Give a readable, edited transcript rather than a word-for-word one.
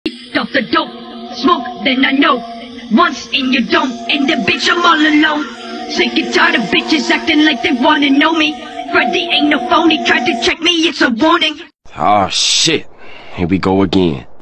Off the dope, smoke, then I know. Once in you don't, and the bitch I'm all alone. Sick and tired of bitches acting like they wanna know me. Freddy ain't no phony, tried to check me, it's a warning. Oh shit, here we go again.